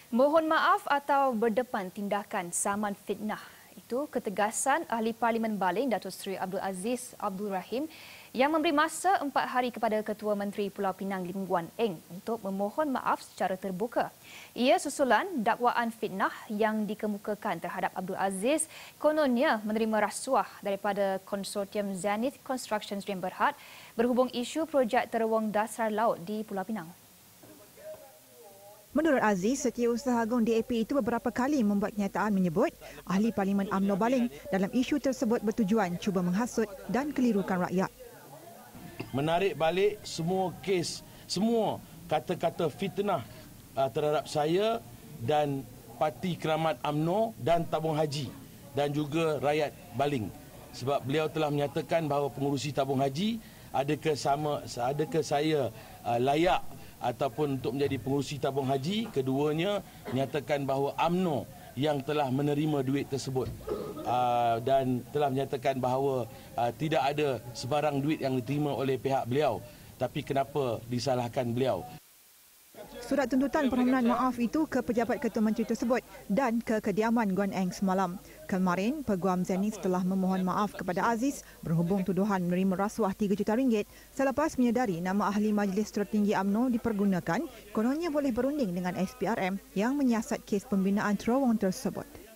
Mohon maaf atau berdepan tindakan saman fitnah. Itu ketegasan Ahli Parlimen Baling Datuk Seri Abdul Aziz Abdul Rahim yang memberi masa 4 hari kepada Ketua Menteri Pulau Pinang Lim Guan Eng untuk memohon maaf secara terbuka. Ia susulan dakwaan fitnah yang dikemukakan terhadap Abdul Aziz kononnya menerima rasuah daripada konsortium Zenith Construction Sdn Bhd berhubung isu projek terowong dasar laut di Pulau Pinang. Menurut Aziz, Setiausaha Agung DAP itu beberapa kali membuat kenyataan menyebut Ahli Parlimen UMNO Baling dalam isu tersebut bertujuan cuba menghasut dan kelirukan rakyat. Menarik balik semua kes, semua kata-kata fitnah terhadap saya dan Parti Keramat UMNO dan Tabung Haji dan juga rakyat Baling. Sebab beliau telah menyatakan bahawa pengurusi tabung haji adakah saya layak ataupun untuk menjadi pengurusi tabung haji. Keduanya menyatakan bahawa UMNO yang telah menerima duit tersebut dan telah menyatakan bahawa tidak ada sebarang duit yang diterima oleh pihak beliau, tapi kenapa disalahkan beliau. Surat tuntutan permohonan maaf itu ke pejabat Ketua Menteri tersebut dan ke kediaman Guan Eng semalam. Kemarin, Peguam Zenith telah memohon maaf kepada Aziz berhubung tuduhan menerima rasuah RM3 juta selepas menyedari nama Ahli Majlis Tertinggi UMNO dipergunakan kononnya boleh berunding dengan SPRM yang menyiasat kes pembinaan terowong tersebut.